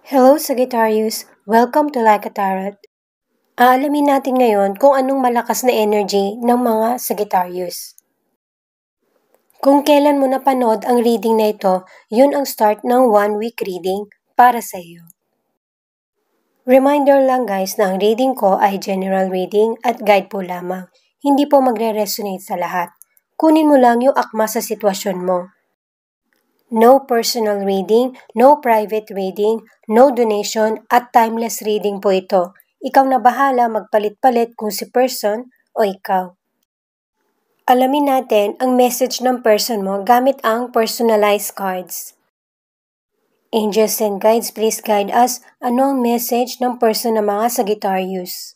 Hello Sagittarius! Welcome to Like a Tarot. Aalamin natin ngayon kung anong malakas na energy ng mga Sagittarius. Kung kailan mo napanood ang reading na ito, yun ang start ng 1-week reading para sa iyo. Reminder lang guys na ang reading ko ay general reading at guide po lamang. Hindi po magre-resonate sa lahat. Kunin mo lang yung akma sa sitwasyon mo. No personal reading, no private reading, no donation at timeless reading po ito. Ikaw na bahala magpalit-palit kung si person o ikaw. Alamin natin ang message ng person mo gamit ang personalized cards. Angels and guides, please guide us. Ano ang message ng person ng mga Sagittarius?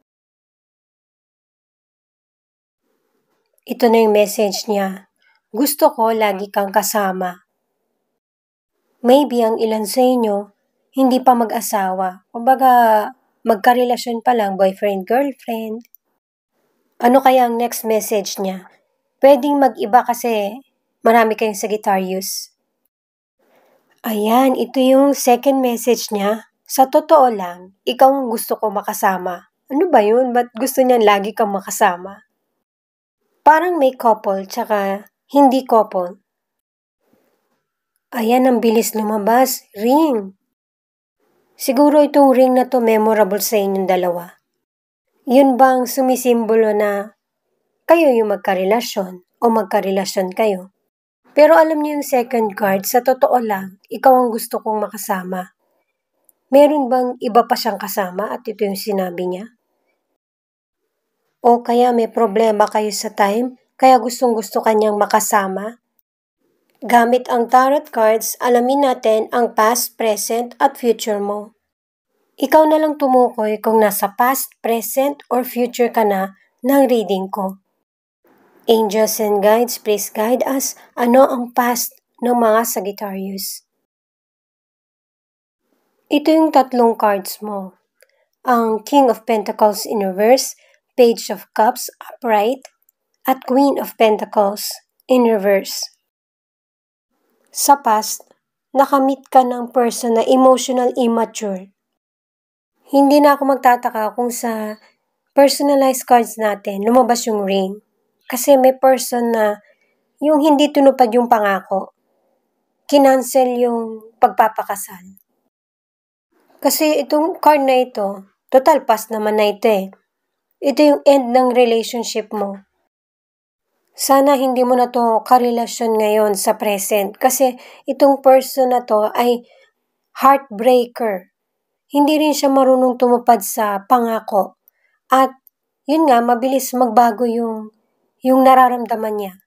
Ito na yung message niya. Gusto ko lagi kang kasama. Maybe ang ilan sa inyo, hindi pa mag-asawa. Kumbaga, magkarelasyon pa lang, boyfriend, girlfriend. Ano kaya ang next message niya? Pwedeng mag-iba kasi marami kayong Sagittarius. Ayan, ito yung second message niya. Sa totoo lang, ikaw ang gusto ko makasama. Ano ba yun? Ba't gusto niyan lagi kang makasama? Parang may couple, tsaka hindi couple. Ayan, ang bilis lumabas. Ring. Siguro itong ring na to memorable sa inyong dalawa. Yun bang sumisimbolo na kayo yung magkarelasyon o magkarelasyon kayo? Pero alam niyo yung second card, sa totoo lang, ikaw ang gusto kong makasama. Meron bang iba pa siyang kasama at ito yung sinabi niya? O kaya may problema kayo sa time, kaya gustong-gusto kanyang makasama? Gamit ang tarot cards, alamin natin ang past, present at future mo. Ikaw na lang tumukoy kung nasa past, present or future ka na ng reading ko. Angels and guides, please guide us. Ano ang past ng mga Sagittarius? Ito yung tatlong cards mo. Ang King of Pentacles in reverse, Page of Cups upright, at Queen of Pentacles in reverse. Sa past, nakamit ka ng person na emotional immature. Hindi na ako magtataka kung sa personalized cards natin lumabas yung ring. Kasi may person na yung hindi tunupad yung pangako. Kinancel yung pagpapakasal. Kasi itong card na ito, total past naman na ito eh. Ito yung end ng relationship mo. Sana hindi mo na to karelasyon ngayon sa present kasi itong person na to ay heartbreaker. Hindi rin siya marunong tumupad sa pangako. At yun nga, mabilis magbago yung nararamdaman niya.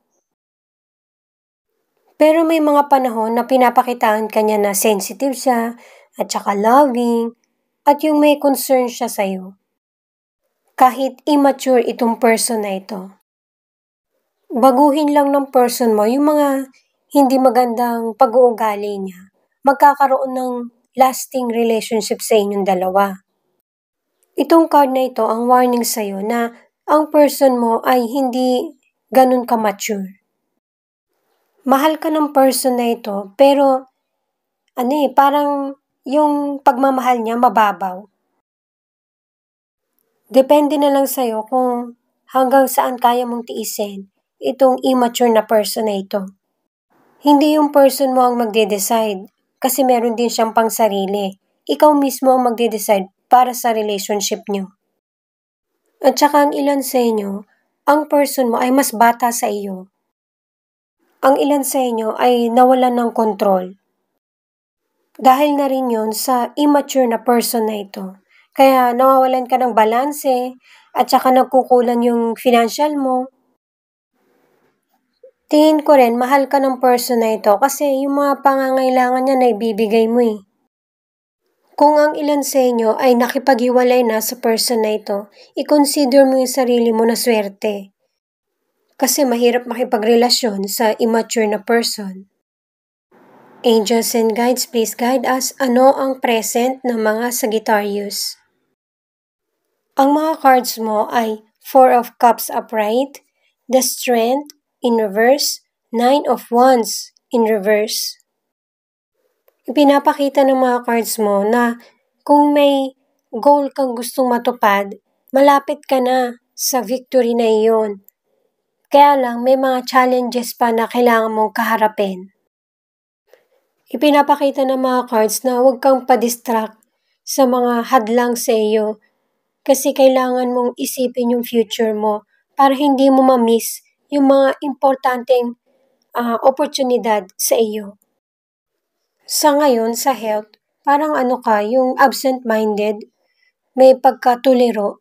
Pero may mga panahon na pinapakitaan kanya na sensitive siya at saka loving at yung may concern siya sa'yo. Kahit immature itong person na ito. Baguhin lang ng person mo yung mga hindi magandang pag-uugali niya. Magkakaroon ng lasting relationship sa inyong dalawa. Itong card na ito ang warning sa'yo na ang person mo ay hindi ganun ka-mature. Mahal ka ng person na ito pero parang yung pagmamahal niya mababaw. Depende na lang sa'yo kung hanggang saan kaya mong tiisin itong immature na person na ito. Hindi yung person mo ang magde-decide kasi meron din siyang pangsarili. Ikaw mismo ang magde-decide para sa relationship niyo. At saka ang ilan sa inyo, ang person mo ay mas bata sa iyo. Ang ilan sa inyo ay nawalan ng kontrol. Dahil na rin yun sa immature na person na ito. Kaya nawawalan ka ng balanse at saka nagkukulan yung financial mo. Tingin ko rin, mahal ka ng person na ito kasi yung mga pangangailangan niya na ibibigay mo eh. Kung ang ilan sa inyo ay nakipaghiwalay na sa person na ito, i-consider mo yung sarili mo na swerte. Kasi mahirap makipagrelasyon sa immature na person. Angels and guides, please guide us. Ano ang present ng mga Sagittarius? Ang mga cards mo ay 4 of Cups upright, the Strength in reverse, 9 of Wands in reverse. Ipinapakita ng mga cards mo na kung may goal kang gustong matupad, malapit ka na sa victory na iyon. Kaya lang may mga challenges pa na kailangan mong kaharapin. Ipinapakita ng mga cards na huwag kang pa-distract sa mga hadlang sa iyo kasi kailangan mong isipin yung future mo para hindi mo ma-miss yung mga importanteng oportunidad sa iyo. Sa ngayon, sa health, parang yung absent-minded, may pagkatuliro.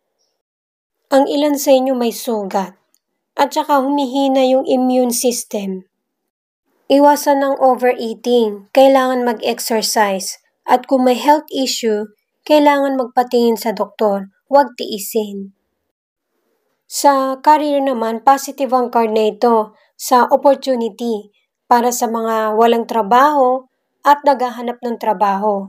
Ang ilan sa inyo may sugat at saka humihina yung immune system. Iwasan ng overeating, kailangan mag-exercise. At kung may health issue, kailangan magpatingin sa doktor, huwag tiisin. Sa career naman, positive ang card na ito sa opportunity para sa mga walang trabaho at naghahanap ng trabaho.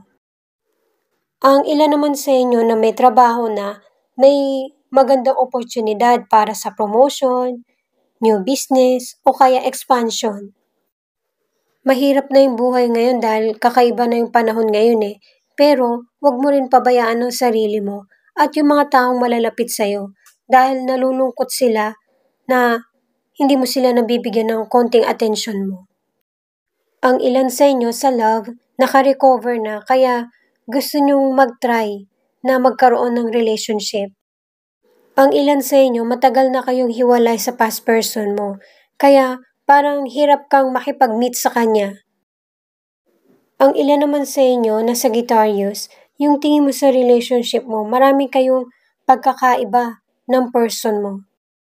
Ang ilan naman sa inyo na may trabaho na, may magandang oportunidad para sa promotion, new business, o kaya expansion. Mahirap na yung buhay ngayon dahil kakaiba na yung panahon ngayon eh. Pero huwag mo rin pabayaan ang sarili mo at yung mga taong malalapit sa'yo dahil nalulungkot sila na hindi mo sila nabibigyan ng konting atensyon mo. Ang ilan sa inyo sa love, naka-recover na kaya gusto nyong mag-try na magkaroon ng relationship. Ang ilan sa inyo matagal na kayong hiwalay sa past person mo kaya parang hirap kang makipag-meet sa kanya. Ang ilan naman sa inyo na Sagittarius, yung tingin mo sa relationship mo, marami kayong pagkakaiba ng person mo.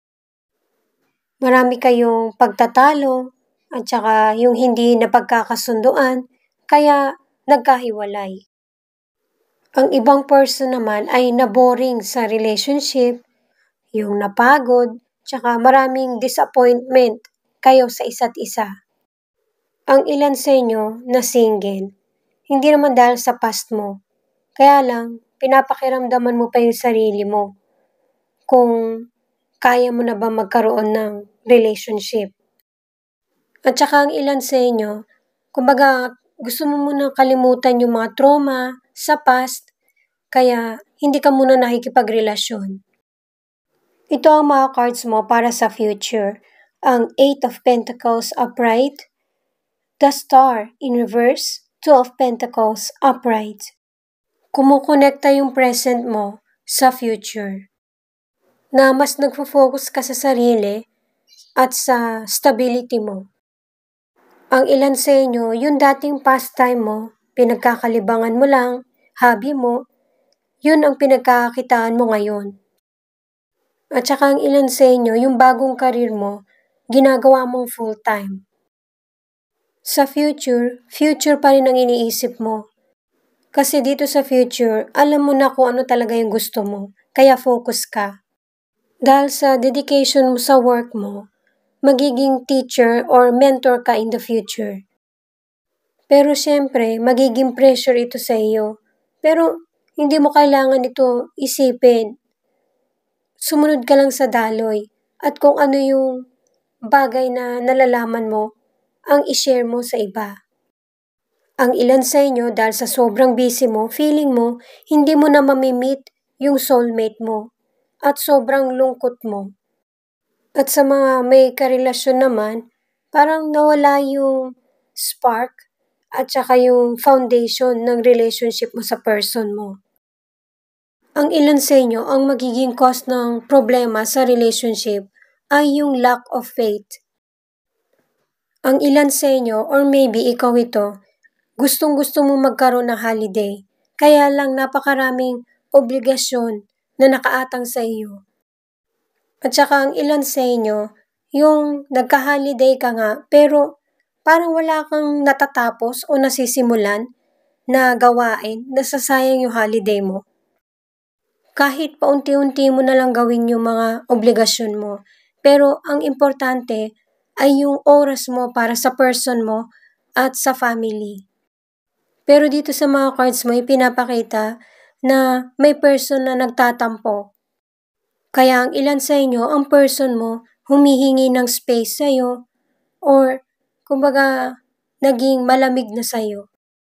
Marami kayong pagtatalo at saka yung hindi na pagkakasunduan, kaya nagkahiwalay. Ang ibang person naman ay naboring sa relationship, yung napagod, tsaka maraming disappointment kayo sa isa't isa. Ang ilan sa inyo na single, hindi naman dahil sa past mo. Kaya lang, pinapakiramdaman mo pa yung sarili mo kung kaya mo na ba magkaroon ng relationship. At saka ang ilan sa inyo, kumbaga gusto mo muna kalimutan yung mga trauma sa past, kaya hindi ka muna nakikipagrelasyon. Ito ang mga cards mo para sa future. Ang 8 of Pentacles upright, the Star in reverse, 2 of Pentacles upright. Kumukonekta yung present mo sa future. Na mas nagfo-focus ka sa sarili at sa stability mo. Ang ilan sa inyo, yung dating pastime mo, pinagkakalibangan mo lang, hobby mo, yun ang pinagkakakitaan mo ngayon. At saka ang ilan sa inyo, yung bagong karir mo, ginagawa mong full-time. Sa future pa rin ang iniisip mo. Kasi dito sa future, alam mo na kung ano talaga yung gusto mo, kaya focus ka. Dahil sa dedication mo sa work mo, magiging teacher or mentor ka in the future. Pero syempre, magiging pressure ito sa iyo. Pero hindi mo kailangan ito isipin. Sumunod ka lang sa daloy at kung ano yung bagay na nalalaman mo, ang i-share mo sa iba. Ang ilan sa inyo dahil sa sobrang busy mo, feeling mo, hindi mo na mamimit yung soulmate mo at sobrang lungkot mo. At sa mga may karelasyon naman, parang nawala yung spark at saka yung foundation ng relationship mo sa person mo. Ang ilan sa inyo, ang magiging cause ng problema sa relationship ay yung lack of faith. Ang ilan sa inyo, or maybe ikaw ito, gustong-gusto mo magkaroon ng holiday, kaya lang napakaraming obligasyon na nakaatang sa iyo. At saka ang ilan sa inyo, yung nagka-holiday ka nga, pero parang wala kang natatapos o nasisimulan na gawain, nasasayang yung holiday mo. Kahit paunti-unti mo na lang gawin yung mga obligasyon mo. Pero ang importante ay yung oras mo para sa person mo at sa family. Pero dito sa mga cards mo, ipinapakita na may person na nagtatampo. Kaya ang ilan sa inyo, ang person mo, humihingi ng space sa'yo or kumbaga naging malamig na sa'yo.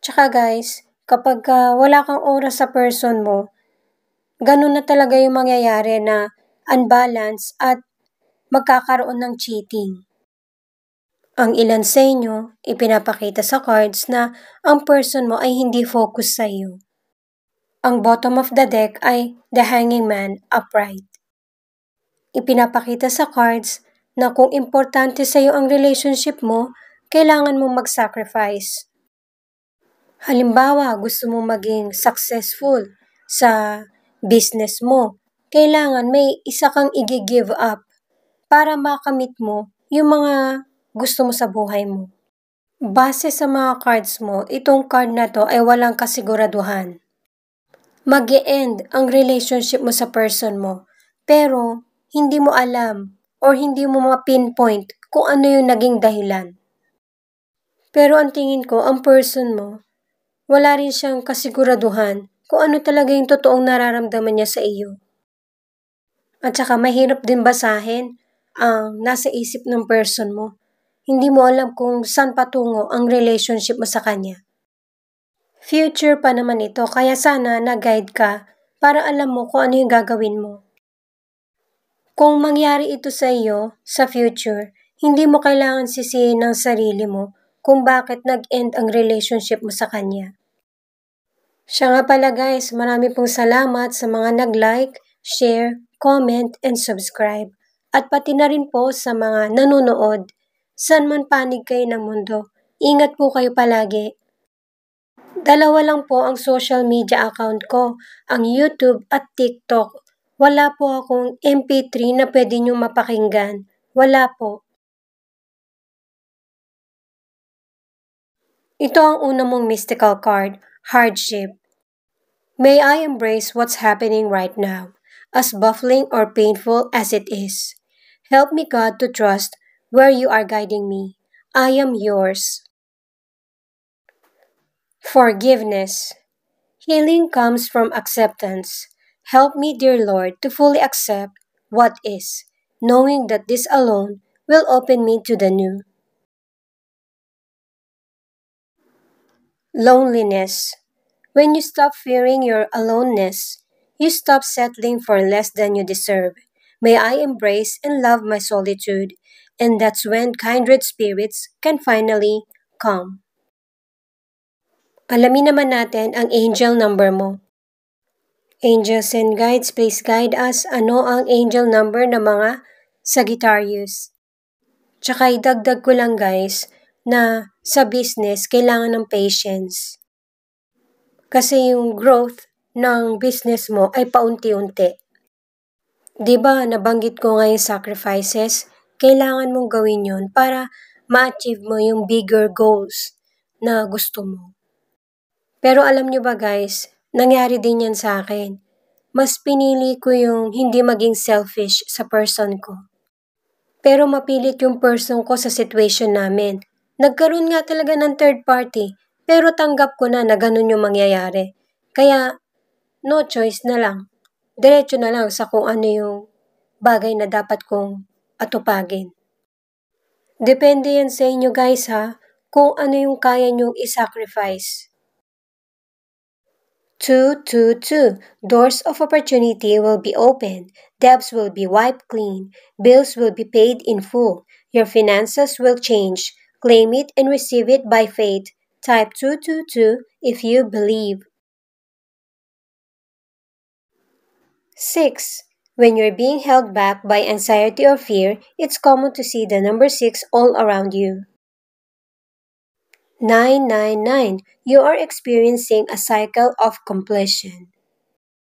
Tsaka guys, kapag wala kang oras sa person mo, ganun na talaga yung mangyayari na unbalance at magkakaroon ng cheating. Ang ilan sa inyo, ipinapakita sa cards na ang person mo ay hindi focus sa iyo. Ang bottom of the deck ay the hanging man upright. Ipinapakita sa cards na kung importante sa iyo ang relationship mo, kailangan mong mag-sacrifice. Halimbawa, gusto mo maging successful sa business mo, kailangan may isa kang i-give up para makamit mo yung mga gusto mo sa buhay mo. Base sa mga cards mo, itong card na to ay walang kasiguraduhan. Mag-e-end ang relationship mo sa person mo, pero hindi mo alam or hindi mo ma-pinpoint kung ano yung naging dahilan. Pero ang tingin ko, ang person mo, wala rin siyang kasiguraduhan kung ano talaga yung totoong nararamdaman niya sa iyo. At saka mahirap din basahin ang nasa isip ng person mo. Hindi mo alam kung saan patungo ang relationship mo sa kanya. Future pa naman ito, kaya sana na-guide ka para alam mo kung ano yung gagawin mo. Kung mangyari ito sa iyo sa future, hindi mo kailangan sisihin ng sarili mo kung bakit nag-end ang relationship mo sa kanya. Siya nga pala guys, marami pong salamat sa mga nag-like, share, comment, and subscribe. At pati na rin po sa mga nanonood. Saan man panig kayo ng mundo. Ingat po kayo palagi. Dalawa lang po ang social media account ko, ang YouTube at TikTok. Wala po akong MP3 na pwede nyo mapakinggan. Wala po. Ito ang una mong mystical card, hardship. May I embrace what's happening right now, as baffling or painful as it is. Help me, God, to trust where you are guiding me. I am yours. Forgiveness. Healing comes from acceptance. Help me, dear Lord, to fully accept what is, knowing that this alone will open me to the new. Loneliness. When you stop fearing your aloneness, you stop settling for less than you deserve. May I embrace and love my solitude, and that's when kindred spirits can finally come. Alamin naman natin ang angel number mo. Angels and guides, please guide us. Ano ang angel number ng mga Sagittarius? Tsaka idagdag ko lang guys na sa business kailangan ng patience. Kasi yung growth ng business mo ay paunti-unti. Diba nabanggit ko nga yung sacrifices? Kailangan mong gawin yun para ma-achieve mo yung bigger goals na gusto mo. Pero alam nyo ba guys, nangyari din yan sa akin. Mas pinili ko yung hindi maging selfish sa person ko. Pero mapilit yung person ko sa situation namin. Nagkaroon nga talaga ng third party, pero tanggap ko na ganun yung mangyayari. Kaya, no choice na lang. Diretso na lang sa kung ano yung bagay na dapat kong atupagin. Depende yan sa inyo guys ha, kung ano yung kaya nyong i-sacrifice. 222. Doors of opportunity will be opened. Debts will be wiped clean. Bills will be paid in full. Your finances will change. Claim it and receive it by faith. Type 222 if you believe. 6. When you're being held back by anxiety or fear, it's common to see the number 6 all around you. 999. You are experiencing a cycle of completion.